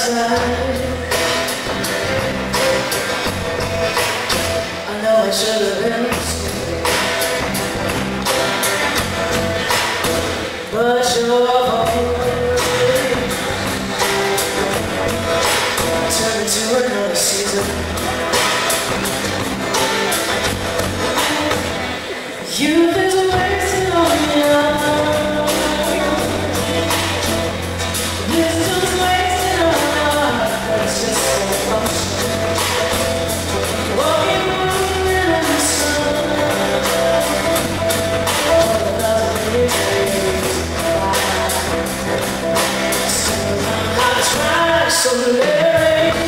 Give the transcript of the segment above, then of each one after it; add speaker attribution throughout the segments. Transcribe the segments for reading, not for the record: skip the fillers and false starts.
Speaker 1: outside. I know I should have been scared, but you're home. Turn into another season. You've been wasting on me now. This was wasting on us. It's just so functional. Walking around in the sun. All the love we take. So I try so late.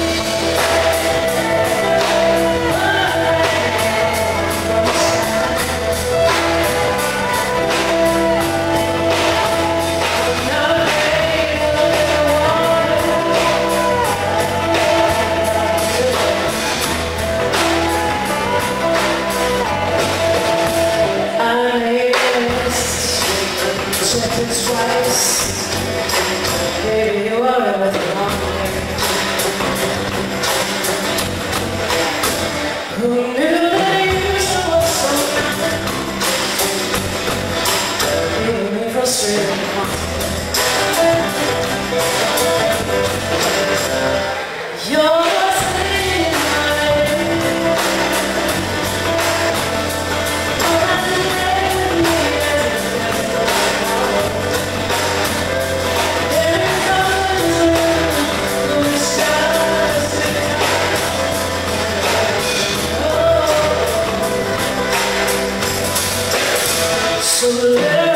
Speaker 1: Twice, baby, you are everything wrong with me. Who knew that you were so good? Leaving me frustrated. You're sitting so let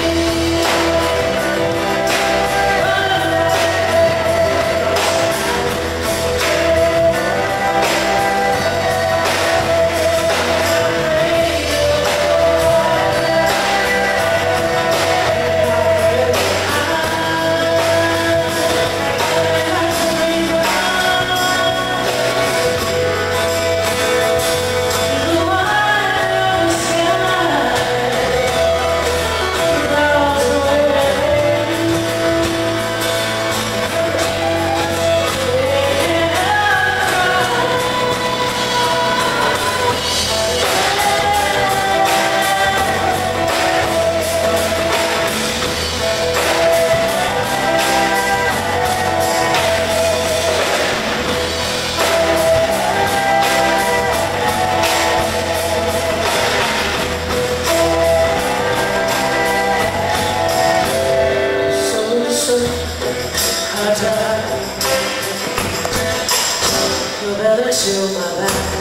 Speaker 1: you better chill my life.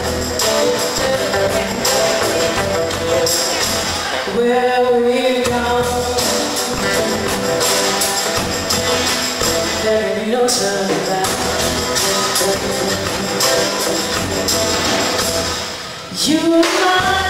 Speaker 1: Where we go, there ain't no turning back. You are